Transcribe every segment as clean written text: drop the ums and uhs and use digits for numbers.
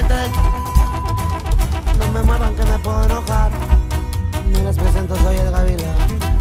gente. No me muevan que me puedo enojar. Me les presento, soy el Gavilán.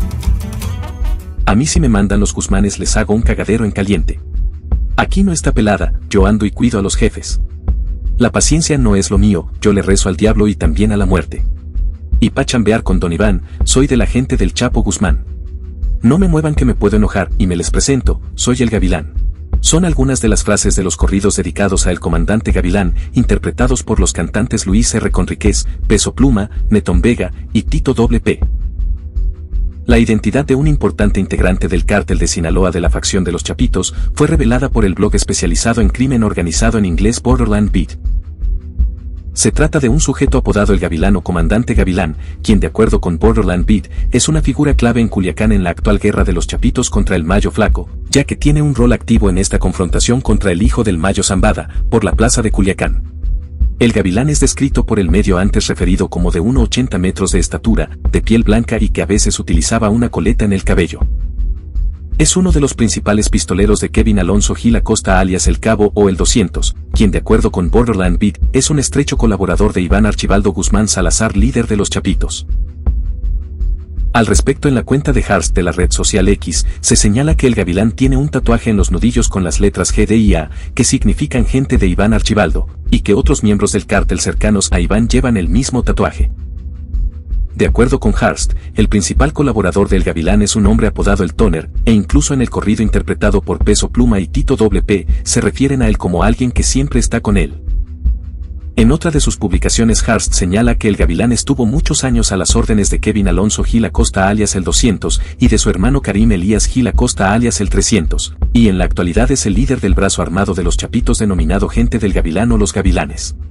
A mí si me mandan los Guzmanes les hago un cagadero en caliente. Aquí no está pelada, yo ando y cuido a los jefes. La paciencia no es lo mío, yo le rezo al diablo y también a la muerte. Y pa' chambear con Don Iván, soy de la gente del Chapo Guzmán. No me muevan que me puedo enojar y me les presento, soy el Gavilán. Son algunas de las frases de los corridos dedicados a el comandante Gavilán, interpretados por los cantantes Luis R. Conríquez, Peso Pluma, Netón Vega y Tito P. La identidad de un importante integrante del cártel de Sinaloa de la facción de los Chapitos fue revelada por el blog especializado en crimen organizado en inglés Borderland Beat. Se trata de un sujeto apodado el Gavilán o comandante Gavilán, quien de acuerdo con Borderland Beat, es una figura clave en Culiacán en la actual guerra de los Chapitos contra el Mayo Flaco, ya que tiene un rol activo en esta confrontación contra el hijo del Mayo Zambada, por la plaza de Culiacán. El Gavilán es descrito por el medio antes referido como de 1,80 metros de estatura, de piel blanca y que a veces utilizaba una coleta en el cabello. Es uno de los principales pistoleros de Kevin Alonso Gil Acosta alias El Cabo o el 200, quien de acuerdo con Borderland Beat, es un estrecho colaborador de Iván Archibaldo Guzmán Salazar, líder de los Chapitos. Al respecto, en la cuenta de Hearst de la red social X, se señala que el Gavilán tiene un tatuaje en los nudillos con las letras GDIA, que significan gente de Iván Archibaldo, y que otros miembros del cártel cercanos a Iván llevan el mismo tatuaje. De acuerdo con Hearst, el principal colaborador del Gavilán es un hombre apodado el Toner, e incluso en el corrido interpretado por Peso Pluma y Tito P, se refieren a él como alguien que siempre está con él. En otra de sus publicaciones Hearst señala que el Gavilán estuvo muchos años a las órdenes de Kevin Alonso Gil Acosta alias el 200 y de su hermano Karim Elías Gil Acosta alias el 300, y en la actualidad es el líder del brazo armado de los Chapitos denominado Gente del Gavilán o los Gavilanes.